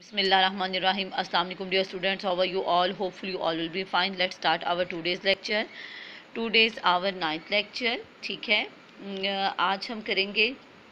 Bismillahirrahmanirrahim. Assalamu alaikum dear students. How are you all? Hopefully you all will be fine. Let's start our today's lecture. Today's our ninth lecture. ठीक है, आज हम करेंगे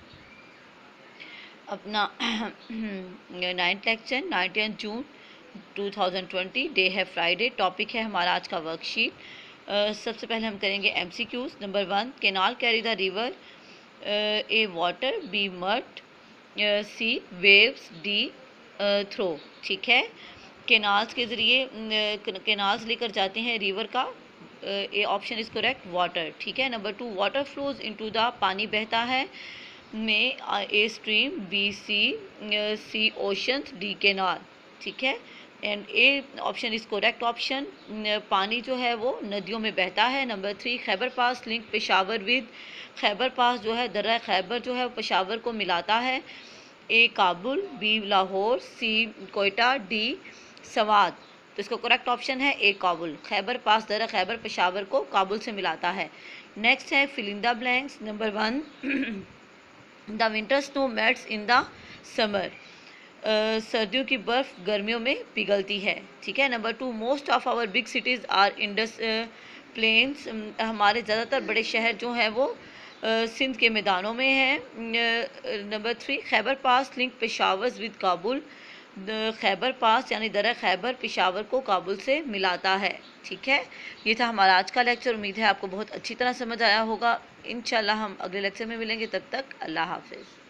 अपना ninth lecture 9 जून 2020. Day है Friday. Topic है हमारा आज का वर्कशीट. सबसे पहले हम करेंगे MCQs. Number 1, canal carry the river. A water, B mud, C waves, D throw. ठीक है, केनाल्स के ज़रिए केनाल्स लेकर जाते हैं रिवर का. A option is correct, water. ठीक है. Number 2, water flows into the, पानी बहता है में. A stream, B C oceans, D canal. ठीक है. And A option is correct option. पानी जो है वो नदियों में बहता है. Number 3, Khyber pass link Peshawar with. Khyber pass जो है, दर्रा खैबर जो है वो पेशावर को मिलाता है. A Kabul, B Lahore, C Quetta, D Swat. तो इसका करेक्ट ऑप्शन है ए काबुल. खैबर पास दर्रा खैबर पेशावर को काबुल से मिलाता है. नेक्स्ट है fill in the blanks. Number 1, the winter snow melts in the summer. सर्दियों की बर्फ़ गर्मियों में पिघलती है. ठीक है. Number 2, most of our big cities are Indus plains. हमारे ज़्यादातर बड़े शहर जो हैं वो सिंध के मैदानों में है. Number 3, Khyber pass link Peshawar with Kabul. Khyber pass यानी दर्रा खैबर पेशावर को काबुल से मिलाता है. ठीक है. ये था हमारा आज का लेक्चर. उम्मीद है आपको बहुत अच्छी तरह समझ आया होगा. इंशाल्लाह हम अगले लेक्चर में मिलेंगे. तब तक अल्लाह हाफिज़.